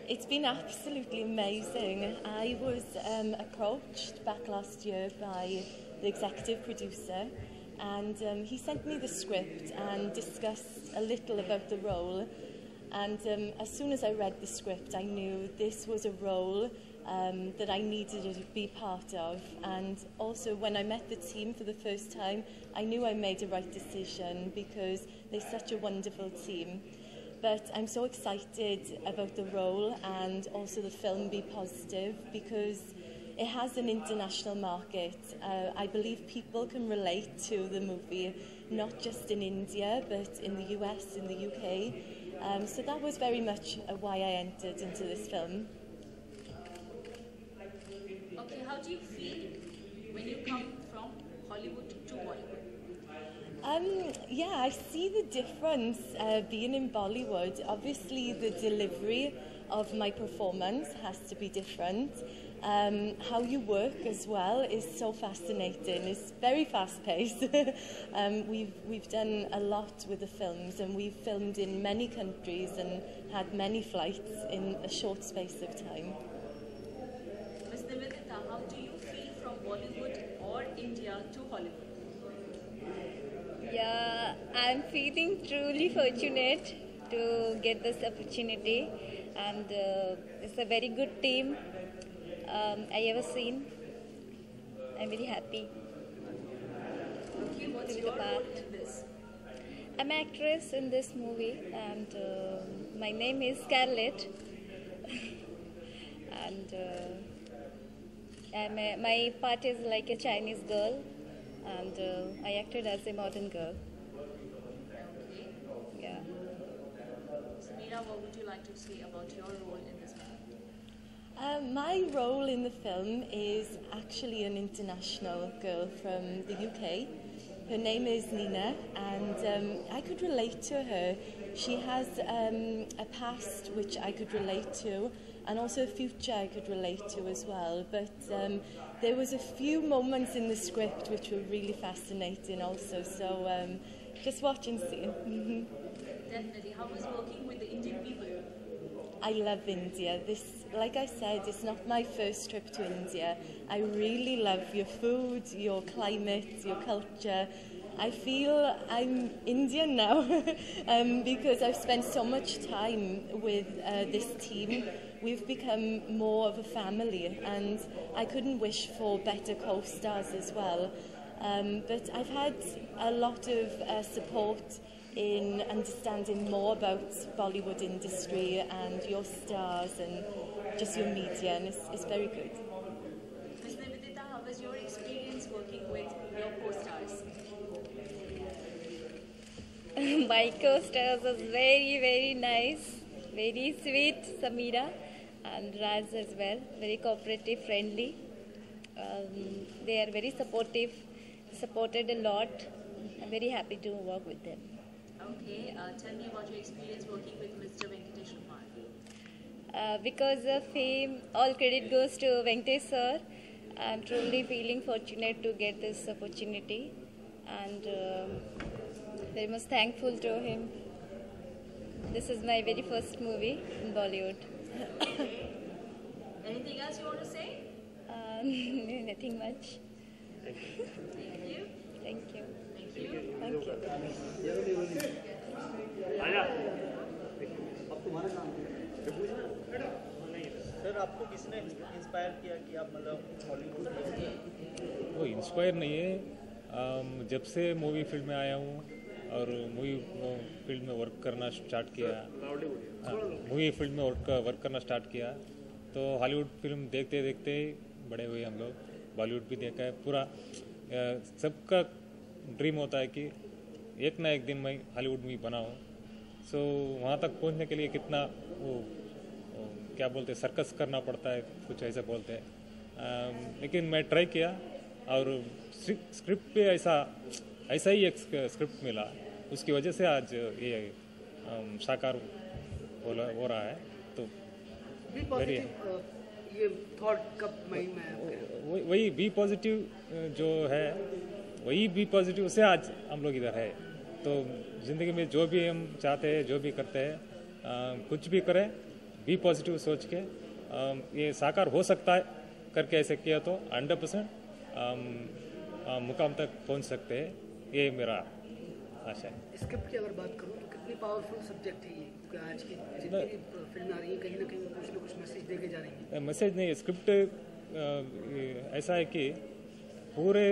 It's been absolutely amazing. I was approached back last year by the executive producer, and he sent me the script and discussed a little about the role. And as soon as I read the script, I knew this was a role that I needed to be part of. And also, when I met the team for the first time, I knew I made the right decision because they're such a wonderful team. But I'm so excited about the role and also the film Be Positive because it has an international market. I believe people can relate to the movie, not just in India, but in the US, in the UK. So that was very much why I entered into this film. Okay, how do you feel when you come from Hollywood to Bollywood? Yeah, I see the difference being in Bollywood. Obviously, the delivery of my performance has to be different. How you work as well is so fascinating. It's very fast-paced. We've done a lot with the films, and we've filmed in many countries and had many flights in a short space of time. Ms. Nivedita, how do you feel from Bollywood or India to Hollywood? Yeah, I'm feeling truly fortunate to get this opportunity, and it's a very good team I ever seen. I'm very happy. Okay, what's to be your the part. role in this? I'm an actress in this movie, and my name is Scarlett. And my part is like a Chinese girl, and I acted as a modern girl. Okay. Yeah. Samira, what would you like to say about your role in this movie? My role in the film is actually an international girl from the UK. Her name is Nina, and I could relate to her. She has a past which I could relate to, and also a future I could relate to as well. But there was a few moments in the script which were really fascinating also, so just watch and see. Definitely. How was working with the Indian people? I love India. Like I said, it's not my first trip to India. I really love your food, your climate, your culture. I feel I'm Indian now because I've spent so much time with this team. We've become more of a family, and I couldn't wish for better co-stars as well. But I've had a lot of support in understanding more about Bollywood industry and your stars and just your media, and it's very good. Ms. Nivedita, how was your experience working with your co-stars? My co-stars was very, very nice, very sweet, Samira and Raz as well, very cooperative, friendly. They are very supportive, supported a lot. I'm very happy to work with them. Okay, tell me about your experience working with Mr. Venkatesh Kumar. Because of him, all credit goes to Venkatesh sir. I'm truly feeling fortunate to get this opportunity, and very much thankful to him. This is my very first movie in Bollywood. Anything else you want to say? Nothing much. Thank you. Thank you. Thank you. Thank you. Sir आपको किसने inspire किया कि आप मतलब Hollywood में? वो inspire नहीं है, जब से मूवी फील्ड में आया हूँ और मूवी फील्ड में वर्क करना स्टार्ट किया, मूवी फील्ड में वर्क करना स्टार्ट किया तो हॉलीवुड फिल्म देखते देखते बड़े हुए हम लोग। बॉलीवुड भी देखा है पूरा। सबका ड्रीम होता है कि एक ना एक दिन मैं हॉलीवुड में बनाऊँ। सो वहाँ तक पहुँचने के लिए कितना वो क्या बोलते हैं, सर्कस करना पड़ता है, कुछ ऐसा बोलते हैं। लेकिन मैं ट्राई किया और स्क्रिप्ट पे ऐसा ही एक स्क्रिप्ट मिला, उसकी वजह से आज ये साकार हो रहा है। तो वेरी ये थॉट कब माइंड में आया? वही बी पॉजिटिव जो है, वही बी पॉजिटिव से आज हम लोग इधर है। तो ज़िंदगी में जो भी हम चाहते हैं, जो भी करते हैं, कुछ भी करें, बी पॉजिटिव सोच के ये साकार हो सकता है करके ऐसे किया तो 100% मुकाम तक पहुंच सकते हैं, ये मेरा आशा है। स्क्रिप्ट की अगर बात करूँ तो कितनी पावरफुल सब्जेक्ट है ये, क्योंकि आज की जितनी भी फिल्म आ रही है कहीं ना कहीं कुछ ना कुछ मैसेज देके जा रही है। मैसेज नहीं, स्क्रिप्ट ऐसा है कि पूरे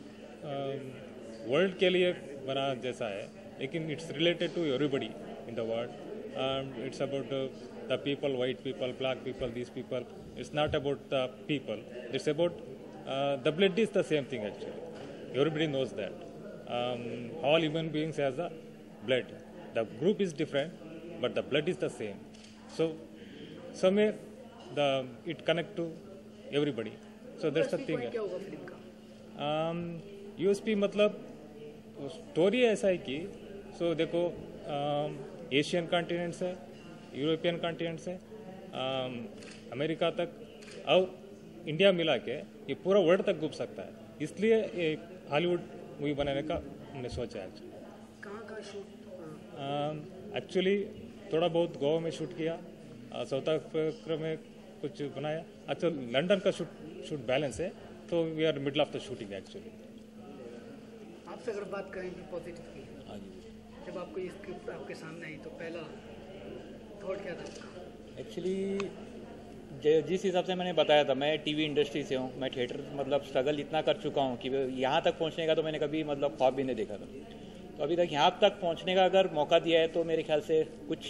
वर्ल्ड के लिए बना जैसा है, लेकिन it's related to everybody in the world. It's about the people, white people, black people, this people. It's not about the people. It's about the blood is the same thing actually. Everybody knows that. All human beings has the blood. The group is different, but the blood is the same. So somewhere it connect to everybody. So that's the thing. क्या होगा film का? USP मतलब story ऐसा है कि देखो Asian continent से European continent से अमेरिका तक और इंडिया मिला के ये पूरा वर्ल्ड तक घूम सकता है, इसलिए एक हॉलीवुड मूवी बनाने का हमने सोचा है। कहाँ का शूट? एक्चुअली थोड़ा बहुत गोवा में शूट किया, साउथ अफ्रीका में कुछ बनाया। अच्छा, लंदन का शूट बैलेंस है, तो we are middle of the shooting actually. आपसे अगर बात करें कि पॉजिटिव की, जब आपको ये स्क्रिप्ट आपके सामने आई तो पहला थॉट क्या था? एक्चुअली जिस हिसाब से मैंने बताया था, मैं टीवी इंडस्ट्री से हूँ, मैं थिएटर मतलब स्ट्रगल इतना कर चुका हूँ कि यहाँ तक पहुँचने का तो मैंने कभी मतलब ख्वाब भी नहीं देखा था। तो अभी तक यहाँ तक पहुँचने का अगर मौका दिया है तो मेरे ख्याल से कुछ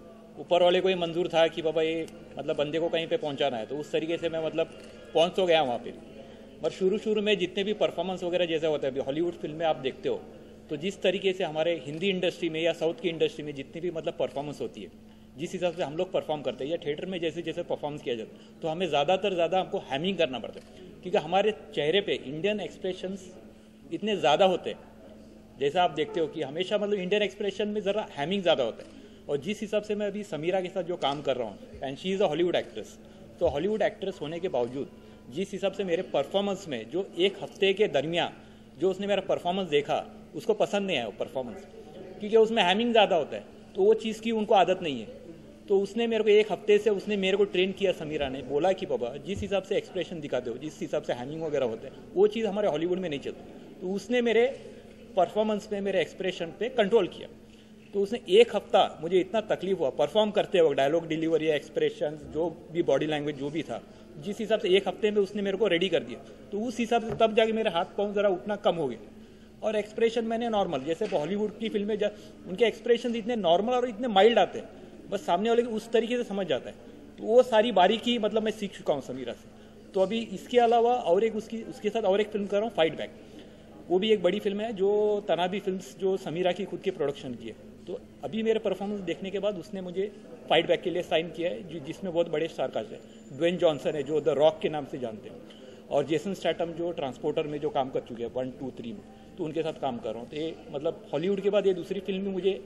ऊपर वाले को ही मंजूर था कि बाबा ये मतलब बंदे को कहीं पे पहुँचाना है, तो उस तरीके से मैं मतलब पहुँच तो गया वहाँ पे। पर शुरू में जितने भी परफॉर्मेंस वगैरह जैसा होता है, अभी हॉलीवुड फिल्में आप देखते हो तो जिस तरीके से हमारे हिंदी इंडस्ट्री में या साउथ की इंडस्ट्री में जितनी भी मतलब परफॉर्मेंस होती है, जिस हिसाब से हम लोग परफॉर्म करते हैं या थिएटर में जैसे जैसे परफॉर्मेंस किया जाता है, तो हमें ज़्यादा हमको हैमिंग करना पड़ता है, क्योंकि हमारे चेहरे पे इंडियन एक्सप्रेशंस इतने ज़्यादा होते हैं। जैसा आप देखते हो कि हमेशा मतलब इंडियन एक्सप्रेशन में ज़रा हैमिंग ज़्यादा होता है। और जिस हिसाब से मैं अभी समीरा के साथ जो काम कर रहा हूँ, and she is a Hollywood actress, तो हॉलीवुड एक्ट्रेस होने के बावजूद जिस हिसाब से मेरे परफॉर्मेंस में जो एक हफ्ते के दरमियान जो उसने मेरा परफॉर्मेंस देखा, उसको पसंद नहीं आया वो परफॉर्मेंस, क्योंकि उसमें हैमिंग ज़्यादा होता है, तो वो चीज़ की उनको आदत नहीं है। तो उसने मेरे को एक हफ्ते से उसने मेरे को ट्रेन किया, समीरा ने बोला कि बाबा जिस हिसाब से एक्सप्रेशन दिखाते हो, जिस हिसाब से हैमिंग वगैरह होता है, वो चीज़ हमारे हॉलीवुड में नहीं चलती। तो उसने मेरे परफॉर्मेंस पे, मेरे एक्सप्रेशन पे कंट्रोल किया। तो उसने एक हफ्ता, मुझे इतना तकलीफ हुआ परफॉर्म करते वक्त, डायलॉग डिलीवरी, एक्सप्रेशन, जो भी बॉडी लैंग्वेज जो भी था, जिस हिसाब से एक हफ्ते में उसने मेरे को रेडी कर दिया, तो उस हिसाब से तब जाके मेरे हाथ पाँव ज़रा उठना कम हो गया। और एक्सप्रेशन मैंने नॉर्मल, जैसे हॉलीवुड की फिल्में उनके एक्सप्रेशन इतने नॉर्मल और इतने माइल्ड आते हैं, बस सामने वाले को उस तरीके से समझ जाता है। तो वो सारी बारीकी मतलब मैं सीख चुका हूँ समीरा से। तो अभी इसके अलावा और एक उसके साथ और एक फिल्म कर रहा हूँ, फाइट बैक। वो भी एक बड़ी फिल्म है जो तनाबी फिल्म्स जो समीरा की खुद के प्रोडक्शन की है। तो अभी मेरे परफॉर्मेंस देखने के बाद उसने मुझे फाइट बैक के लिए साइन किया है, जिसमें बहुत बड़े स्टार कास्ट है। ड्वेन जॉनसन है जो द रॉक के नाम से जानते हैं, और जेसन स्टैटम जो ट्रांसपोर्टर में जो काम कर चुके हैं 1, 2, 3 में, तो उनके साथ काम कर रहा हूँ। तो ये मतलब हॉलीवुड के बाद ये दूसरी फिल्म भी मुझे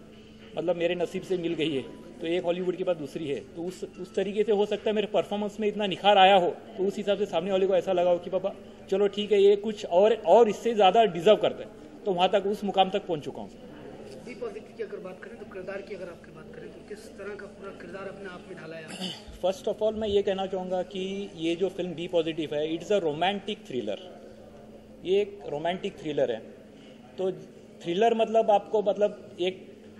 मतलब मेरे नसीब से मिल गई है। तो एक हॉलीवुड के बाद दूसरी है, तो उस तरीके से हो सकता है मेरे परफॉर्मेंस में इतना निखार आया हो, तो उस हिसाब से सामने वाले को ऐसा लगा हो कि बाबा चलो ठीक है, ये कुछ और इससे ज़्यादा डिजर्व करता है, तो वहाँ तक उस मुकाम तक पहुँच चुका हूँ। बी पॉजिटिव की अगर बात करें तो किरदार की अगर आपकी बात करें तो किस तरह का पूरा किरदार अपने आप में ढाला है? फर्स्ट ऑफ ऑल मैं ये कहना चाहूँगा कि ये जो फिल्म बी पॉजिटिव है, इट्स अ रोमांटिक थ्रिलर। ये एक रोमांटिक थ्रिलर है। तो थ्रिलर मतलब आपको मतलब एक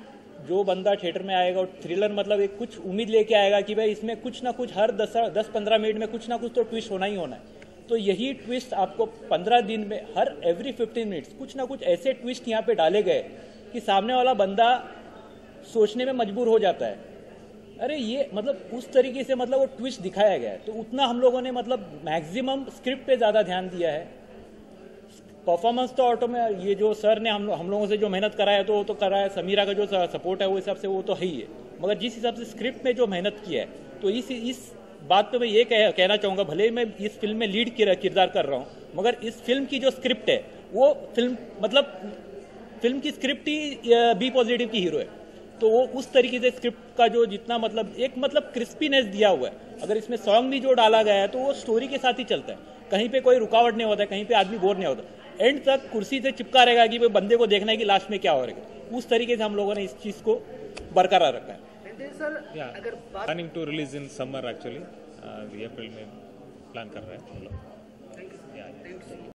जो बंदा थिएटर में आएगा, थ्रिलर मतलब एक कुछ उम्मीद लेके आएगा कि भाई इसमें कुछ ना कुछ हर 10-15 मिनट में कुछ ना कुछ तो ट्विस्ट होना ही होना है। तो यही ट्विस्ट आपको 15 दिन में हर एवरी 15 मिनट्स कुछ ना कुछ ऐसे ट्विस्ट यहाँ पे डाले गए कि सामने वाला बंदा सोचने में मजबूर हो जाता है, अरे ये मतलब उस तरीके से मतलब वो ट्विस्ट दिखाया गया है। तो उतना हम लोगों ने मतलब मैक्सिमम स्क्रिप्ट पे ज़्यादा ध्यान दिया है। परफॉर्मेंस तो ऑटो में ये जो सर ने हम लोगों से जो मेहनत कराया तो वो तो कराया, समीरा का जो सपोर्ट है वो हिसाब से वो तो है ही है, मगर जिस हिसाब से स्क्रिप्ट में जो मेहनत की है, तो इस बात पे मैं ये कहना चाहूँगा, भले ही मैं इस फिल्म में लीड किरदार कर रहा हूँ, मगर इस फिल्म की जो स्क्रिप्ट है वो फिल्म की स्क्रिप्ट ही बी पॉजिटिव की हीरो है। तो वो उस तरीके से स्क्रिप्ट का जो जितना मतलब एक मतलब क्रिस्पीनेस दिया हुआ है। अगर इसमें सॉन्ग भी जो डाला गया है तो वो स्टोरी के साथ ही चलता है, कहीं पे कोई रुकावट नहीं होता है, कहीं पे आदमी बोर नहीं होता, एंड तक कुर्सी से चिपका रहेगा कि बंदे को देखना है कि लास्ट में क्या हो रहा है। उस तरीके से हम लोगों ने इस चीज़ को बरकरार रखा है। सर या अगर बात planning to release in summer actually ये अप्रैल में प्लान कर रहे हैं हम लोग। थैंक यू या थैंक यू